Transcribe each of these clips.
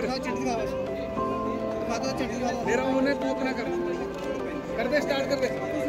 मेरा उन्हें तू अपना कर दे स्टार्ट कर दे।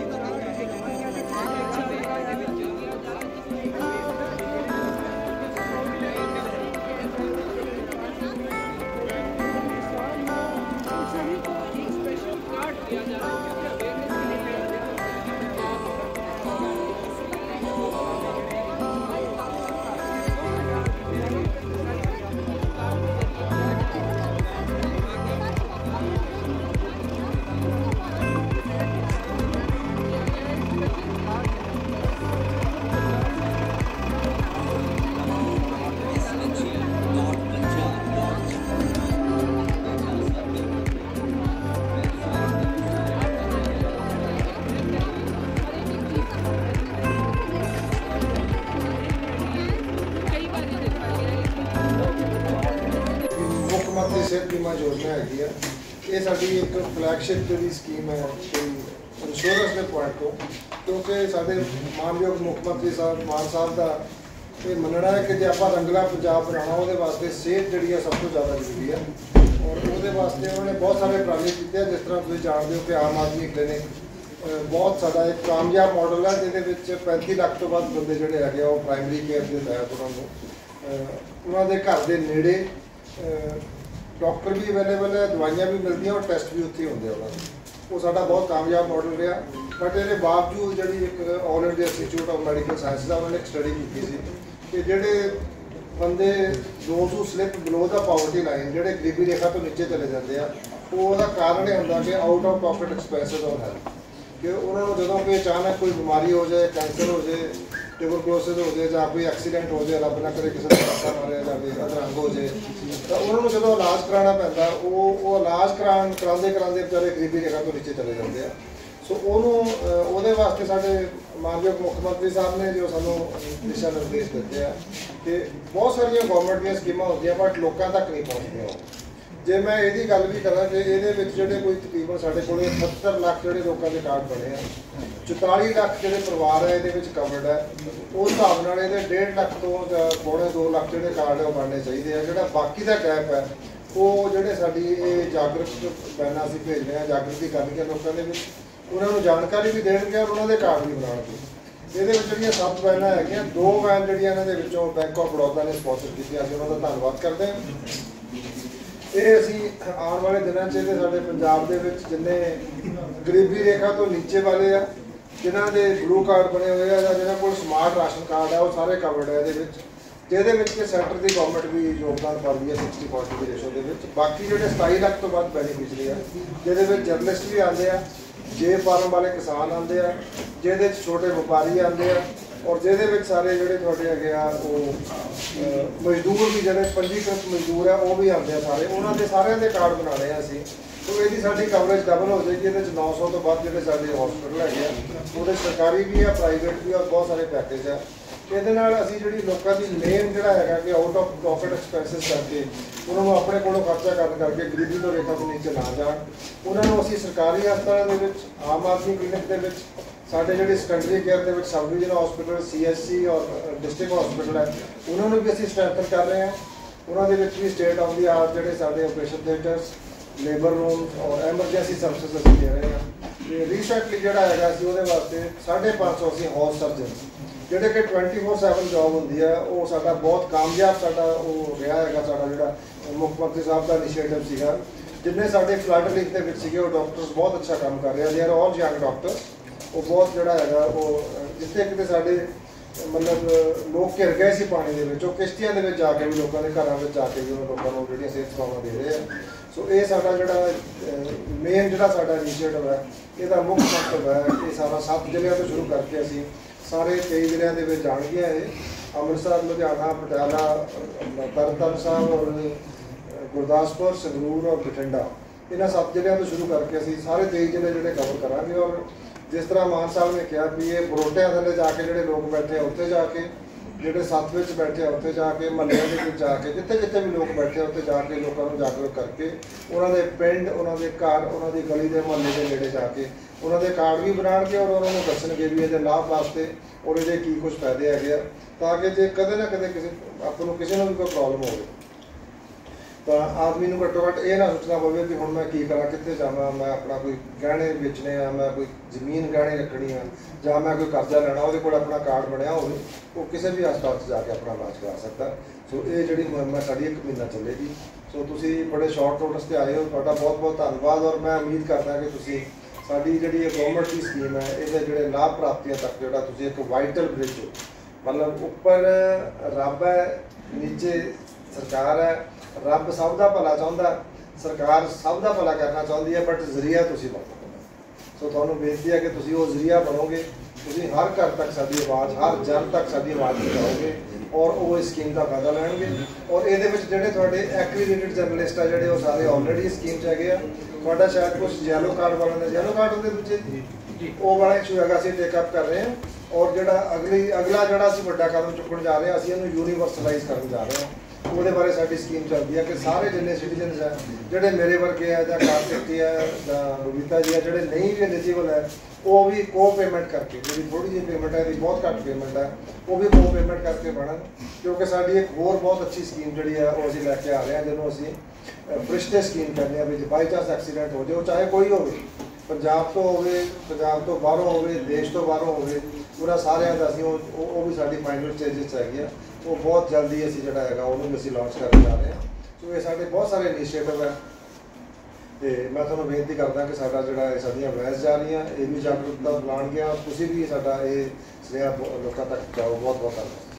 मुख्यमंत्री सेहत बीमा योजना है ये साडी एक फ्लैगशिप जी स्कीम है कोई इंश्योरेंस के पॉइंट को, क्योंकि साडे मानयोग मुख्यमंत्री साहब मान साहब का ये मनना है कि जो आप रंगला पंजाब बनाना वो वास्ते सेहत जी सब तो ज़्यादा जरूरी है। और वो वास्ते उन्होंने बहुत सारे उपराले किए, जिस तरह तुम जानते हो कि आम आदमी क्लिनिक बहुत सारा एक कामयाब मॉडल है जिसे 35 लाख तो बाद बंदे जोड़े है वो प्राइमरी केयर के तहत उन्होंने घर के नेड़े डॉक्टर भी अवेलेबल है, दवाइयाँ भी मिलती और टेस्ट भी उत्थे होंगे उन्होंने। वो साडा बहुत कामयाब मॉडल रहा, बट ये बावजूद जी एक all India institute of medical sciences उन्होंने एक स्टडी की थी कि जोड़े बंदे those who slip below the poverty line जोड़े गरीबी रेखा तो नीचे चले जाते हैं, वो कारण यह होंगे कि out of pocket expenses on health कि उन्होंने जो कोई अचानक कोई बीमारी हो जाए, कैंसर हो जाए, ट्यूबरकुलोसिस हो जाए, या कोई एक्सीडेंट हो जाए, रब ना करे किसी का धक्का मारे या कोई अधरंग हो जाए, तो उन्होंने जो इलाज कराना पैंदा वो इलाज कराते कराते बेचारे गरीबी रेखा तो नीचे चले जाते हैं। सो वो वास्ते साढ़े मानयोग मुख्यमंत्री साहब ने जो सानू दिशा निर्देश देते हैं कि बहुत सारिया गौरमेंट दी स्कीमां होंदियां बट लोगों तक नहीं पहुँचदियां। जे मैं यही गल भी करा कि ये कोई तकरीबन साढ़े को 70 लाख जो लोगों के कार्ड बने हैं, 44 लाख जो परिवार है ये कवर्ड है, उस हिसाब से 1.5 लाख तो पौने 2 लाख जो कार्ड है वो बनने चाहिए। जो बाकी का गैप है वो जो साड़ी जागृत वैन अभी भेज रहे हैं, जागृति करके लोगों के उन्होंने जानकारी भी देंगे और उन्होंने कार्ड भी बनाने। ये 7 वैन है, 2 वैन जो बैंक ऑफ बड़ौदा ने स्पॉन्सर की, उन्होंने धन्यवाद करते हैं। ये असी आने वाले दिनों साढ़े पंजाब के जिन्ने गरीबी रेखा तो नीचे वाले आ, जिन्हों के ब्लू कार्ड बने हुए हैं, जिन्होंने को स्मार्ट राशन कार्ड है, वो सारे कवर्ड है। ये सेंटर की गवर्नमेंट भी योगदान कर रही है 60-40 की रेशो के। बाकी जो 27 लाख तो बाद बेनीफिशरी है, जिसे जर्नलिस्ट भी आते हैं, जे फार्म वाले किसान आते हैं, जिहदे छोटे व्यापारी आते हैं, और जिहदे सारे जोड़े थोड़े है वो मजदूर भी जोड़े पंजीकृत मजदूर है वो भी आते हैं, सारे उन्होंने सारे के कार्ड बनाने असी। तो यदि साड़ी कवरेज डबल हो जाएगी, ये 900 तो बाद जो साढ़े हॉस्पिटल है वो सरकारी भी है, प्राइवेट भी, और बहुत सारे पैकेज है। ये असी जी लोगों की मेन जोड़ा है कि आउट ऑफ प्रॉफिट एक्सपेंसिस करके उन्होंने अपने को खर्चा करके गरीबी तो रेखा तो नीचे ना जाए, उन्होंने असी सरकारी हस्पतालों के आम आदमी क्लिनिक के साढ़े जो सेकेंडरी केयर के सब डिविजनल हॉस्पिटल, CSC और डिस्ट्रिक्ट हॉस्पिटल है, उन्होंने भी असी स्ट्रैंथन कर रहे हैं। उन्होंने भी स्टेट ऑफ दी आर्ट जोड़े साढ़े ऑपरेशन थिएटर्स, लेबर रूम और एमरजेंसी सर्विसेज अभी दे रहे हैं। तो रीसेंटली जोड़ा है वास्ते 550 असी हाउस सर्जन जोड़े कि 24/7 जॉब होंगी है, वो साडा बहुत कामयाब साडा वो रहा है। साडा जो मुख्यमंत्री साहब का इनिशिएटिव सीगा, जिन्हें साढ़े फ्लड लिंक के वो डॉक्टर्स बहुत अच्छा काम कर रहे हैं, they are all young doctors. वो बहुत जोड़ा है वो जिथे कि साढ़े मतलब लोग घिर गए सी पानी के किश्तियों के जाके भी लोगों के घरों में जाके भी लोगों को जो सेहत सेवावां दे रहे हैं। सो ये साडा जो मेन जो साडा इनिशिएटिव है, यदा मुख्य मंतव है ये सारा 7 जिलों तो शुरू करके असी सारे 23 जिलों के जाएंगे। अमृतसर, लुधियाना, पटियाला, तरनताਰਨ साहब और गुरदासपुर, संगरूर और बठिंडा, इन्होंने 7 जिलों तो शुरू करके असी सारे 23 जिले जो कवर करांगे। और जिस तरह मान साहब ने कहा भी ये बरोटिया थले जाके जोड़े लोग बैठे उत्थे जाके, जोड़े सत्त में बैठे उत्थे जाके, महल्लों के जाके, जिथे जिथे भी लोग बैठे उत्थे जाके लोगों को जागरूक करके उन्होंने पिंड, उन्होंने घर, उन्होंने गली के महल्ले के नेड़े जाके उन्होंने कार्ड भी बनाएंगे और उन्होंने दसणगे भी ये लाभ वास्ते और ये की कुछ फायदे है, ताकि जो कदे ना कदे किसी आपको किसी भी कोई प्रॉब्लम हो। ਤਾਂ ਆਦਮੀ ਨੂੰ ਘੱਟੋ ਘੱਟ ਇਹ ਨਾ ਸੋਚਣਾ ਪਵੇ ਵੀ ਹੁਣ ਮੈਂ ਕੀ ਕਰਾਂ, ਕਿੱਥੇ ਜਾਵਾਂ, ਮੈਂ ਆਪਣਾ ਕੋਈ ਗਹਿਣੇ ਵੇਚਣੇ ਆ, ਮੈਂ ਕੋਈ ਜ਼ਮੀਨ ਗਹਿਣੇ ਰੱਖਣੀ ਆ, ਜਾਂ ਮੈਂ ਕੋਈ ਕਰਜ਼ਾ ਲੈਣਾ, ਉਹਦੇ ਕੋਲ ਆਪਣਾ ਕਾਰਡ ਬਣਿਆ ਹੋਵੇ, ਉਹ ਕਿਸੇ ਵੀ ਹਸਪਤਾਲ 'ਚ ਜਾ ਕੇ ਆਪਣਾ ਇਲਾਜ ਕਰਾ ਸਕਦਾ। ਸੋ ਇਹ ਜਿਹੜੀ ਮੁਹਿੰਮ ਹੈ ਸਾਡੀ 1 ਮਹੀਨਾ ਚੱਲੇਗੀ। ਸੋ ਤੁਸੀਂ ਬੜੇ ਸ਼ਾਰਟ ਨੋਟਿਸ 'ਤੇ ਆਏ ਹੋ, ਤੁਹਾਡਾ ਬਹੁਤ ਬਹੁਤ ਧੰਨਵਾਦ। ਔਰ ਮੈਂ ਉਮੀਦ ਕਰਦਾ ਕਿ ਤੁਸੀਂ ਸਾਡੀ ਜਿਹੜੀ ਇਹ ਗਵਰਨਮੈਂਟ ਦੀ ਸਕੀਮ ਹੈ, ਇਹਦੇ ਜਿਹੜੇ ਲਾਭ ਪ੍ਰਾਪਤੀਆਂ ਤੱਕ ਜਿਹੜਾ ਤੁਸੀਂ ਇੱਕ ਵਾਈਟਲ ਬ੍ਰਿਜ ਹੋ, ਮਤਲਬ ਉੱਪਰ ਰੱਬ ਹੈ, ਨੀਚੇ ਸਰਕਾਰ ਹੈ। ਰੱਬ ਸਭ ਦਾ ਭਲਾ ਚਾਹੁੰਦਾ, ਸਰਕਾਰ ਸਭ ਦਾ ਭਲਾ ਕਰਨਾ ਚਾਹੁੰਦੀ ਹੈ, ਬਟ ਜ਼ਰੀਆ ਤੁਸੀਂ ਬਣੋ। ਸੋ ਤੁਹਾਨੂੰ ਬੇਨਤੀ ਹੈ ਕਿ ਤੁਸੀਂ ਉਹ ਜ਼ਰੀਆ ਬਣੋਗੇ, ਤੁਸੀਂ ਹਰ ਘਰ ਤੱਕ ਸਾਡੀ ਆਵਾਜ਼, ਹਰ ਜਨ ਤੱਕ ਸਾਡੀ ਆਵਾਜ਼ ਪਹੁੰਚਾਓਗੇ, ਔਰ ਉਹ ਇਸ ਸਕੀਮ ਦਾ ਫਾਇਦਾ ਲੈਣਗੇ। ਔਰ ਇਹਦੇ ਵਿੱਚ ਜਿਹੜੇ ਤੁਹਾਡੇ ਐਕਰੀਡੇਟਡ ਜਰਨਲਿਸਟ ਆ ਜਿਹੜੇ ਉਹ ਸਾਰੇ ਆਲਰੇਡੀ ਸਕੀਮ 'ਚ ਹੈਗੇ ਆ। ਤੁਹਾਡਾ ਸ਼ਾਇਦ ਕੁਝ ਯੈਲੋ ਕਾਰਡ ਵਾਲਿਆਂ ਦੇ ਯੈਲੋ ਕਾਰਡ ਹੁੰਦੇ ਦੂਜੇ, ਉਹ ਵਾਲਾ ਇਸ਼ੂ ਹੈਗਾ, ਅਸੀਂ ਟੇਕ ਅਪ ਕਰ ਰਹੇ ਹਾਂ। ਔਰ ਜਿਹੜਾ ਅਗਲਾ ਜਿਹੜਾ ਅਸੀਂ ਵੱਡਾ ਕਦਮ ਚੁੱਕਣ ਜਾ ਰਹੇ ਹਾਂ, ਅਸੀਂ ਇਹਨੂੰ ਯੂਨੀਵਰਸਲਾਈਜ਼ ਕਰਨ ਜਾ ਰਹੇ ਹਾਂ। ਉਹਦੇ ਬਾਰੇ ਸਾਡੀ ਸਕੀਮ ਚੱਲਦੀ ਹੈ ਕਿ ਸਾਰੇ ਜਿੰਨੇ ਸਿਟੀਜ਼ਨਸ ਹੈ, ਜਿਹੜੇ ਮੇਰੇ ਵਰਗੇ ਹੈ ਜਾਂ ਕਾਰਤਿਕੀ ਹੈ ਜਾਂ ਰਵੀਤਾ ਜੀ ਹੈ, ਜਿਹੜੇ ਨਹੀਂ ਵੀ ਐਲੀਜੀਬਲ ਹੈ, ਉਹ ਵੀ ਕੋ ਪੇਮੈਂਟ ਕਰਕੇ, ਜਿਹੜੀ ਥੋੜੀ ਜਿਹੀ ਪੇਮੈਂਟ ਹੈ, ਇਹਦੀ ਬਹੁਤ ਘੱਟ ਪੇਮੈਂਟ ਹੈ, ਉਹ ਵੀ ਕੋ ਪੇਮੈਂਟ ਕਰਕੇ ਬਣਨ। ਕਿਉਂਕਿ ਸਾਡੀ ਇੱਕ ਹੋਰ ਬਹੁਤ ਅੱਛੀ ਸਕੀਮ ਜਿਹੜੀ ਹੈ ਉਹ ਅਸੀਂ ਲੈ ਕੇ ਆ ਰਹੇ ਹਾਂ, ਜਿਹਨੂੰ ਅਸੀਂ ਫਰਿਸ਼ਤੇ ਸਕੀਮ ਕਹਿੰਦੇ ਹਾਂ। ਵੀ ਜੇ ਬਾਈ ਚਾਂਸ ਐਕਸੀਡੈਂਟ ਹੋ ਜਾਏ, ਉਹ ਚਾਹੇ ਕੋਈ ਹੋਵੇ, ਪੰਜਾਬ ਤੋਂ ਹੋਵੇ, ਪੰਜਾਬ ਤੋਂ ਬਾਹਰੋਂ ਹੋਵੇ, ਦੇਸ਼ ਤੋਂ ਬਾਹਰੋਂ ਹੋਵੇ, ਪੂਰਾ ਸਾਰਿਆਂ ਦਾ ਅਸੀਂ ਉਹ ਵੀ ਸਾਡੀ ਫਾਈਨਲ ਸਟੇਜਿਸ 'ਚ ਹੈਗੀ ਆ। ਉਹ ਬਹੁਤ ਜਲਦੀ ਅਸੀਂ ਜਿਹੜਾ ਹੈਗਾ ਉਹਨੂੰ ਵੀ ਅਸੀਂ ਲਾਂਚ ਕਰਨ ਜਾ ਰਹੇ ਹਾਂ। ਸੋ ਇਹ ਸਾਡੇ ਬਹੁਤ ਸਾਰੇ ਇਨੀਸ਼ੀਏਟਿਵ ਹੈ, ਤੇ ਮੈਂ ਤੁਹਾਨੂੰ ਬੇਨਤੀ ਕਰਦਾ ਕਿ ਸਾਡਾ ਜਿਹੜਾ ਸਾਡੀਆਂ ਵੈਸ ਜਾ ਰਹੀਆਂ, ਇਹ ਵੀ ਜਾਗਰੂਕਤਾ ਫੈਲਾਉਣਗੀਆਂ। ਤੁਸੀਂ ਵੀ ਸਾਡਾ ਇਹ ਸੁਨੇਹਾ ਲੋਕਾਂ ਤੱਕ ਪਹੁੰਚਾਓ। ਬਹੁਤ ਬਹੁਤ ਧੰਨਵਾਦ।